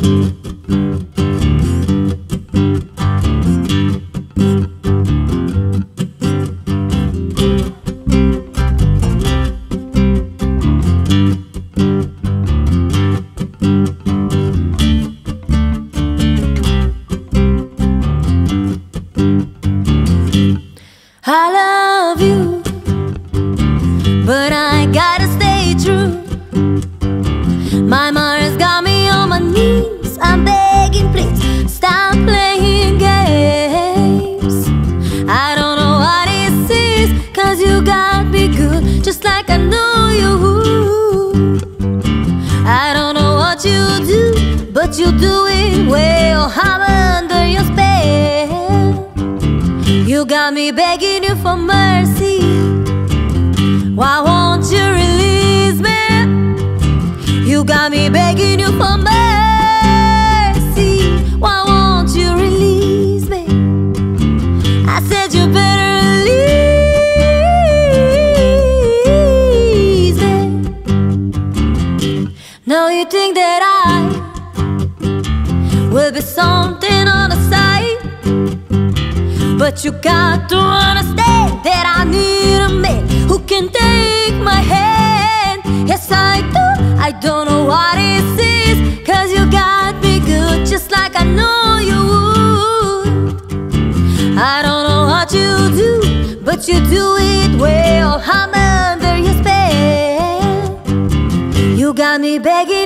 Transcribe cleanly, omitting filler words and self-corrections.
I love you, but I gotta stay true. My mother's got me on my knees. I'm begging, please stop playing games. I don't know what this is, 'cause you got me good, just like I know you would. I don't know what you do, but you do it well. I'm under your spell. You got me begging you for mercy. Why won't you release me? You got me begging you for mercy. Why won't you release me? I said you better release me. Now you think that I will be something on the side, but you got to understand that I need a man who can take my hand. Yes, I do. I don't know what this is, 'cause you got me good, just like I know you would. I don't know what you do, but you do it well. I'm under your spell. You got me begging